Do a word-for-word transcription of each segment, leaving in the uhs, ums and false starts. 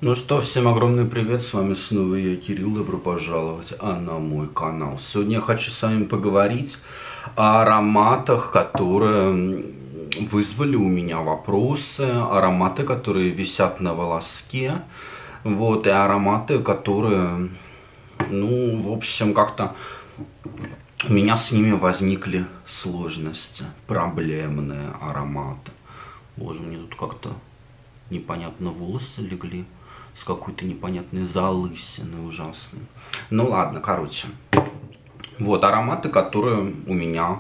Ну что, всем огромный привет, с вами снова я, Кирилл, добро пожаловать а на мой канал. Сегодня я хочу с вами поговорить о ароматах, которые вызвали у меня вопросы, ароматы, которые висят на волоске, вот, и ароматы, которые, ну, в общем, как-то у меня с ними возникли сложности, проблемные ароматы. Боже, мне тут как-то непонятно волосы легли. С какой-то непонятной залысиной ужасной. Ну ладно, короче. Вот ароматы, которые у меня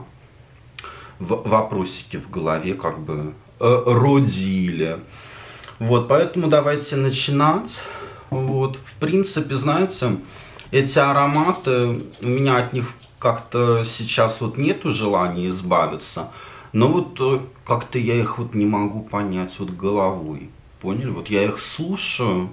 в вопросики в голове как бы э, родили. Вот, поэтому давайте начинать. Вот, в принципе, знаете, эти ароматы, у меня от них как-то сейчас вот нету желания избавиться. Но вот как-то я их вот не могу понять вот головой. Поняли? Вот я их слушаю,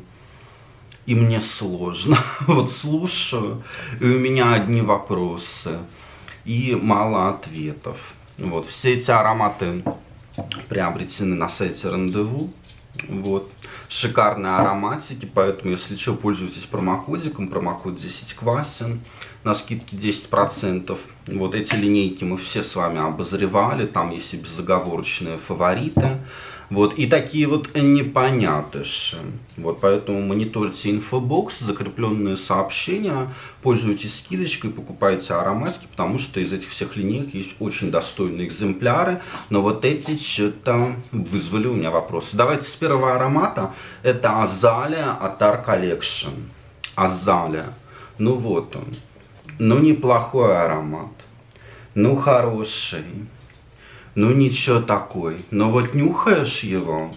и мне сложно. Вот слушаю, и у меня одни вопросы, и мало ответов. Вот, все эти ароматы приобретены на сайте Рандеву. Вот, шикарные ароматики, поэтому, если что, пользуйтесь промокодиком, промокод десять Квасин, на скидке десять процентов. Вот эти линейки мы все с вами обозревали, там есть и безоговорочные фавориты. Вот, и такие вот непонятыши. Вот, поэтому мониторьте инфобокс, закрепленные сообщения, пользуйтесь скидочкой, покупайте ароматики, потому что из этих всех линеек есть очень достойные экземпляры, но вот эти что-то вызвали у меня вопросы. Давайте с первого аромата, это Азалия от Art Collection. Азалия, ну вот он, ну неплохой аромат, ну хороший. Ну ничего такой, но вот нюхаешь его,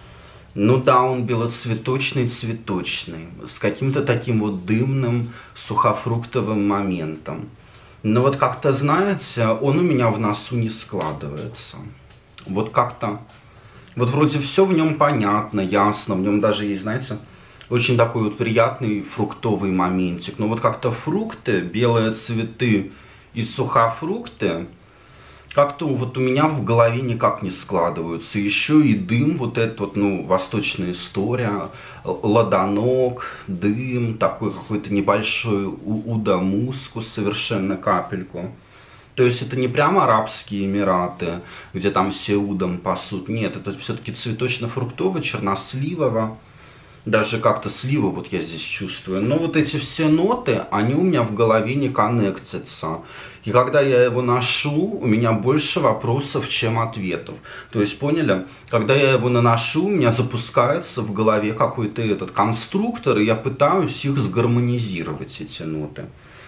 ну да, он белоцветочный-цветочный, с каким-то таким вот дымным сухофруктовым моментом. Но вот как-то, знаете, он у меня в носу не складывается. Вот как-то, вот вроде все в нем понятно, ясно, в нем даже есть, знаете, очень такой вот приятный фруктовый моментик. Но вот как-то фрукты, белые цветы и сухофрукты, как-то вот у меня в голове никак не складываются. Еще и дым, вот этот вот, ну, восточная история, ладанок, дым, такой какой-то небольшой уда-мускус, совершенно капельку. То есть это не прямо Арабские Эмираты, где там все удом пасут. Нет, это все-таки цветочно-фруктово, черносливово. Даже как-то слива вот я здесь чувствую. Но вот эти все ноты, они у меня в голове не коннектятся. И когда я его ношу, у меня больше вопросов, чем ответов. То есть, поняли? Когда я его наношу, у меня запускается в голове какой-то этот конструктор, и я пытаюсь их сгармонизировать, эти ноты.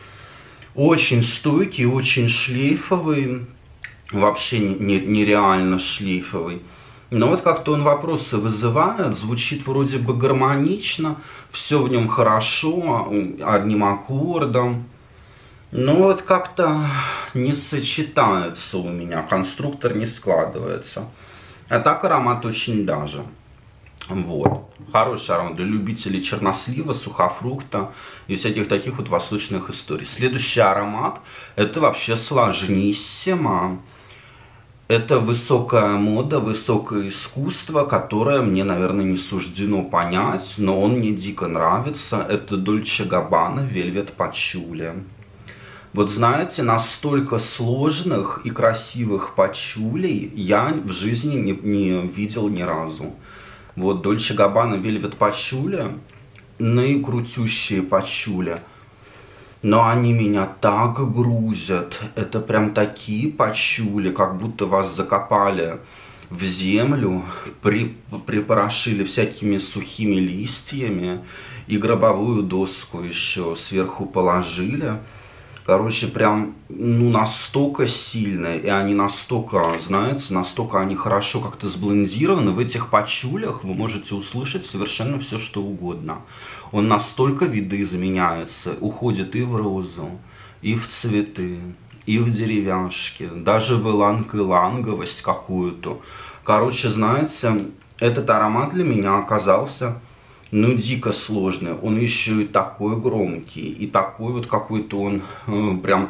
Очень стойкий, очень шлейфовый. Вообще нереально шлейфовый. Но вот как-то он вопросы вызывает, звучит вроде бы гармонично, все в нем хорошо, одним аккордом. Но вот как-то не сочетается у меня, конструктор не складывается. А так аромат очень даже. Вот. Хороший аромат для любителей чернослива, сухофрукта и всяких таких вот восточных историй. Следующий аромат, это вообще сложнissимо. Это высокая мода, высокое искусство, которое мне, наверное, не суждено понять, но он мне дико нравится. Это Dolce Gabbana Velvet Patchouli. Вот знаете, настолько сложных и красивых пачулей я в жизни не, не видел ни разу. Вот Dolce Gabbana Velvet Patchouli, наикрутющие пачули. Но они меня так грузят, это прям такие пачули, как будто вас закопали в землю, при, припорошили всякими сухими листьями и гробовую доску еще сверху положили. Короче, прям, ну, настолько сильные, и они настолько, знаете, настолько они хорошо как-то сблендированы. В этих пачулях вы можете услышать совершенно все, что угодно. Он настолько видоизменяется, уходит и в розу, и в цветы, и в деревяшки, даже в иланг-иланговость какую-то. Короче, знаете, этот аромат для меня оказался, ну, дико сложный. Он еще и такой громкий, и такой вот какой-то он э, прям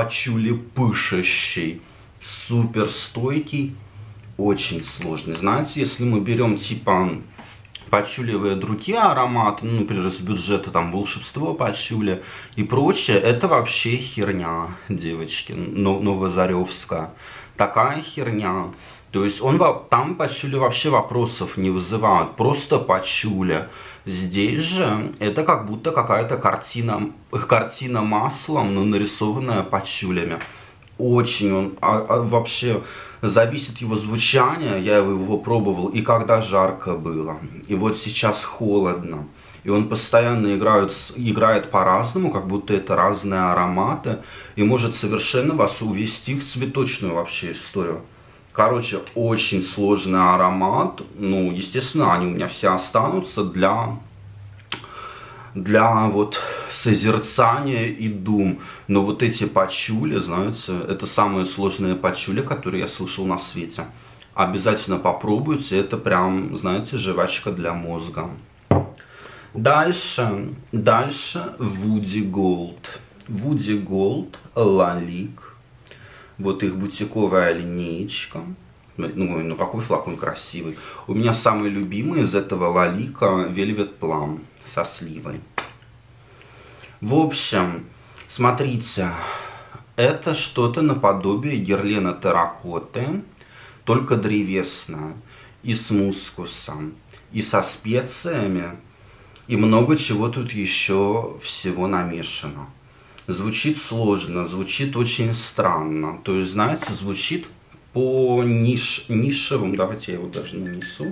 пачули-пышащий, супер стойкий, очень сложный. Знаете, если мы берем типа пачулевые другие ароматы, ну, например, из бюджета там волшебство пачули и прочее, это вообще херня, девочки, Новозаревская. Такая херня. То есть он там пачули вообще вопросов не вызывают, просто пачули. Здесь же это как будто какая-то картина, картина маслом, но нарисованная пачулями. Очень он а, а вообще зависит его звучание, я его пробовал и когда жарко было, и вот сейчас холодно. И он постоянно играет, играет по-разному, как будто это разные ароматы, и может совершенно вас увести в цветочную вообще историю. Короче, очень сложный аромат. Ну, естественно, они у меня все останутся для, для вот созерцания и дум. Но вот эти пачули, знаете, это самые сложные пачули, которые я слышал на свете. Обязательно попробуйте, это прям, знаете, жвачка для мозга. Дальше, дальше Woody Gold. Woody Gold, Лалик. Вот их бутиковая линеечка. Ну, ну какой флакон красивый. У меня самый любимый из этого Лалика Velvet Plum со сливой. В общем, смотрите, это что-то наподобие Герлена терракоты, только древесное, и с мускусом, и со специями, и много чего тут еще всего намешано. Звучит сложно, звучит очень странно. То есть, знаете, звучит по ниш, нишевым. Давайте я его даже нанесу.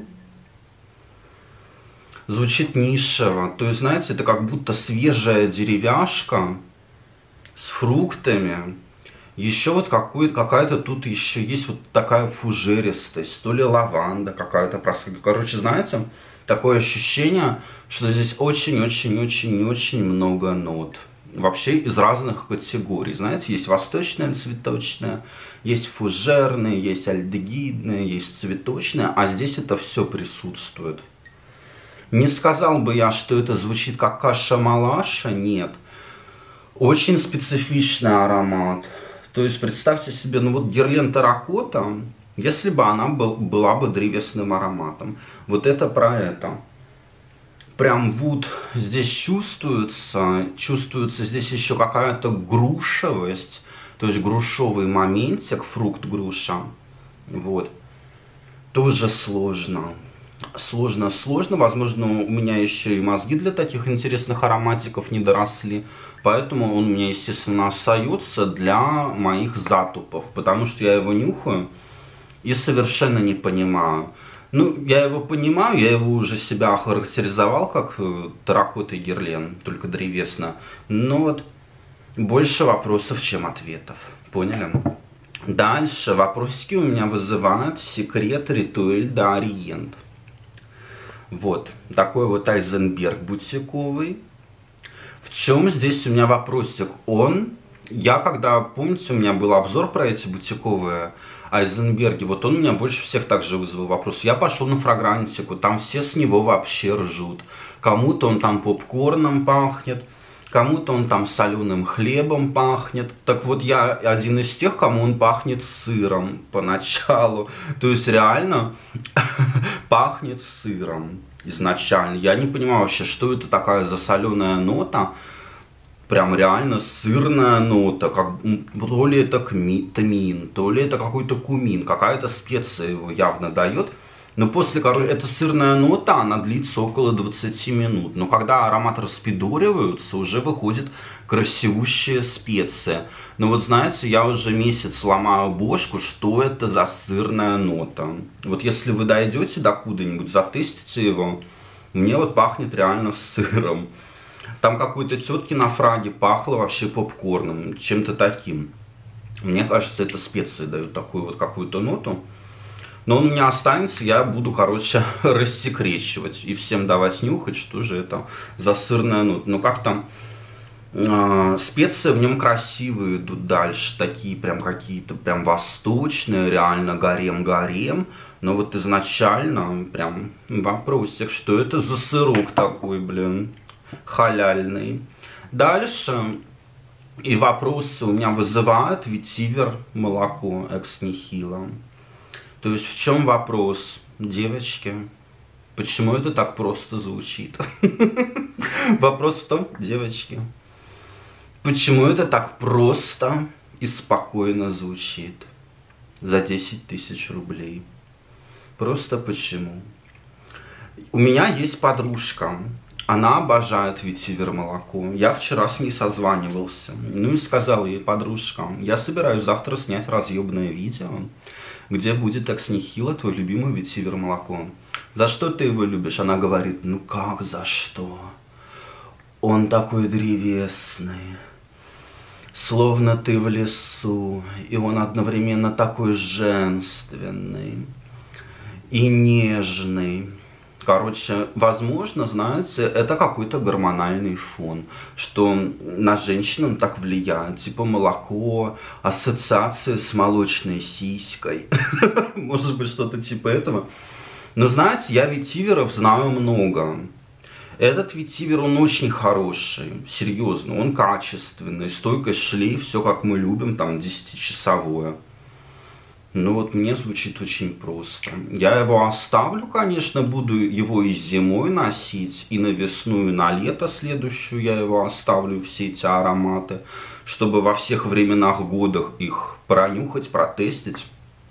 Звучит нишево. То есть, знаете, это как будто свежая деревяшка с фруктами. Еще вот какая-то тут еще есть вот такая фужеристость. То ли лаванда какая-то. Короче, знаете, такое ощущение, что здесь очень-очень-очень-очень много нот. Вообще из разных категорий. Знаете, есть восточная цветочная, есть фужерные, есть альдегидные, есть цветочные, а здесь это все присутствует. Не сказал бы я, что это звучит как каша-малаша, нет. Очень специфичный аромат. То есть представьте себе, ну вот Герлен терракота, если бы она был, была бы древесным ароматом. Вот это про это. Прям вот здесь чувствуется, чувствуется здесь еще какая-то грушевость, то есть грушовый моментик, фрукт груша. Вот. Тоже сложно. Сложно, сложно. Возможно, у меня еще и мозги для таких интересных ароматиков не доросли. Поэтому он у меня, естественно, остается для моих затупов. Потому что я его нюхаю и совершенно не понимаю. Ну, я его понимаю, я его уже себя охарактеризовал как терракота и Герлен, только древесно. Но вот больше вопросов, чем ответов. Поняли? Дальше вопросики у меня вызывает секрет Ритуэль де Ориент. Вот, такой вот Айзенберг бутиковый. В чем здесь у меня вопросик? Он, я когда, помните, у меня был обзор про эти бутиковые Айзенберги, вот он у меня больше всех также вызвал вопрос. Я пошел на фрагрантику, там все с него вообще ржут. Кому-то он там попкорном пахнет, кому-то он там соленым хлебом пахнет. Так вот, я один из тех, кому он пахнет сыром поначалу. То есть реально пахнет сыром изначально. Я не понимаю вообще, что это такая за соленая нота. Прям реально сырная нота, как, то ли это тамин, то ли это какой-то кумин, какая-то специя его явно дает. Но после, короче, эта сырная нота, она длится около двадцати минут. Но когда аромат распидориваются, уже выходит красивущая специя. Но вот знаете, я уже месяц ломаю бошку, что это за сырная нота. Вот если вы дойдете до куда-нибудь, затестите его, мне вот пахнет реально сыром. Там какой-то тетки на фраге пахло вообще попкорном, чем-то таким. Мне кажется, это специи дают такую вот какую-то ноту. Но он у меня останется, я буду, короче, рассекречивать и всем давать нюхать, что же это за сырная нота. Ну как там, э, специи в нем красивые идут дальше, такие прям какие-то прям восточные, реально гарем-гарем. Но вот изначально прям вопросик, что это за сырок такой, блин. Халяльный. Дальше и вопросы у меня вызывают ветивер молоко экс нихило. То есть в чем вопрос, девочки? Почему это так просто звучит? Вопрос в том, девочки, почему это так просто и спокойно звучит за десять тысяч рублей? Просто почему? У меня есть подружка, она обожает ветивер молоко. Я вчера с ней созванивался. Ну и сказал ей: подружка, я собираюсь завтра снять разъебное видео, где будет экс-нихило твой любимый ветивер молоко. За что ты его любишь? Она говорит: ну как за что? Он такой древесный, словно ты в лесу, и он одновременно такой женственный и нежный. Короче, возможно, знаете, это какой-то гормональный фон, что на женщину так влияет. Типа молоко, ассоциация с молочной сиськой. Может быть, что-то типа этого. Но знаете, я ветиверов знаю много. Этот ветивер, он очень хороший, серьезно, он качественный, стойкость шлейф, все как мы любим, там десятичасовое. Ну вот мне звучит очень просто. Я его оставлю, конечно, буду его и зимой носить, и на весну, и на лето следующую я его оставлю, все эти ароматы, чтобы во всех временах года их пронюхать, протестить.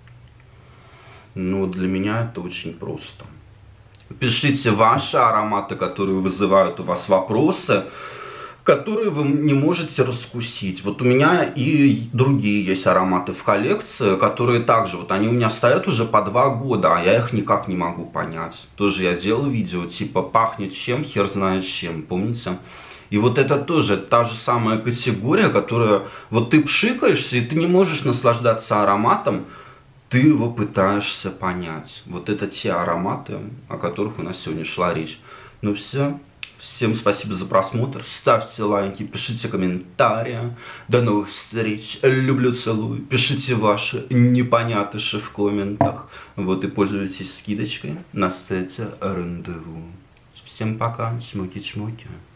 Но для меня это очень просто. Пишите ваши ароматы, которые вызывают у вас вопросы, которые вы не можете раскусить. Вот у меня и другие есть ароматы в коллекции, которые также, вот они у меня стоят уже по два года, а я их никак не могу понять. Тоже я делал видео, типа пахнет чем, хер знает чем, помните? И вот это тоже та же самая категория, которая, вот ты пшикаешься, и ты не можешь наслаждаться ароматом, ты его пытаешься понять. Вот это те ароматы, о которых у нас сегодня шла речь. Ну все. Всем спасибо за просмотр. Ставьте лайки, пишите комментарии. До новых встреч. Люблю, целую. Пишите ваши непонятыши в комментах. Вот и пользуйтесь скидочкой на сайте рандеву. Всем пока. Чмоки-чмоки.